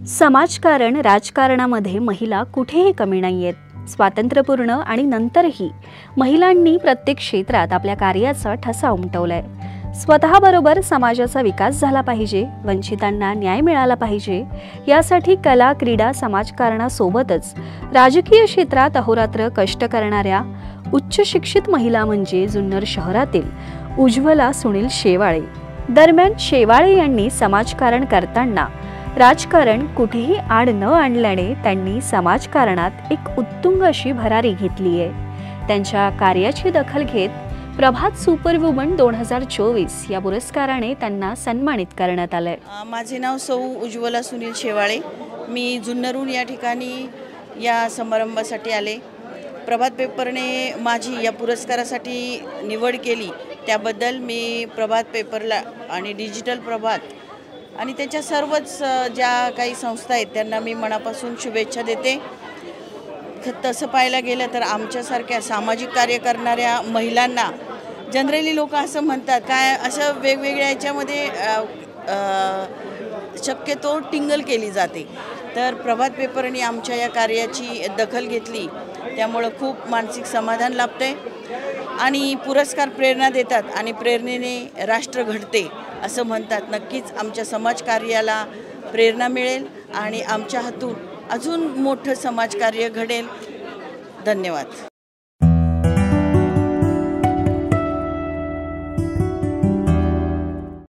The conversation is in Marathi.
समाजकारण राजकारणामध्ये महिला कुठेही कमी नाहीयेत। स्वातंत्र्यपूर्ण आणि नंतरही महिलांनी प्रत्येक क्षेत्रात आपल्या कार्याचा ठसा उमटवलाय। स्वतःबरोबर समाजाचा विकास झाला पाहिजे, वंचितांना न्याय मिळाला पाहिजे, यासाठी कला, क्रीडा, समाजकारणासोबतच राजकीय क्षेत्रात अहोरात्र कष्ट करणाऱ्या उच्च शिक्षित महिला म्हणजे जुन्नर शहरातील उज्ज्वला सुनील शेवाळे। दरम्यान शेवाळे यांनी समाजकारण करताना राजकारण कुठेही आड न आणल्याने त्यांनी समाजकारणात एक उत्तुंग अशी भरारी घेतली आहे। त्यांच्या कार्याची दखल घेत प्रभात सुपरवुमन 2024 या पुरस्काराने त्यांना सन्मानित करण्यात आले। माझे नाव सौ उज्ज्वला सुनील शेवाळे। मी जुन्नरहून या ठिकाणी या समारंभासाठी आले। प्रभात पेपरने माझी या पुरस्कारासाठी निवड केली, त्याबद्दल मी प्रभात पेपरला आणि डिजिटल प्रभात आणि त्यांच्या सर्वच ज्या काही संस्था आहेत त्यांना मी मनापासून शुभेच्छा देते। तसं पाहायला गेलं तर आमच्यासारख्या सामाजिक कार्य करणाऱ्या महिलांना जनरली लोक असं म्हणतात काय, असं वेगवेगळ्या याच्यामध्ये शक्यतो टिंगल केली जाते, तर प्रभात पेपरने आमच्या या कार्याची दखल घेतली, त्यामुळं खूप मानसिक समाधान लाभते आणि पुरस्कार प्रेरणा देतात आणि प्रेरणेने राष्ट्र घडते असं म्हणतात। नक्कीच आमच्या समाजकार्याला प्रेरणा मिळेल आणि आमच्या हातून अजून मोठं समाजकार्य घडेल। धन्यवाद।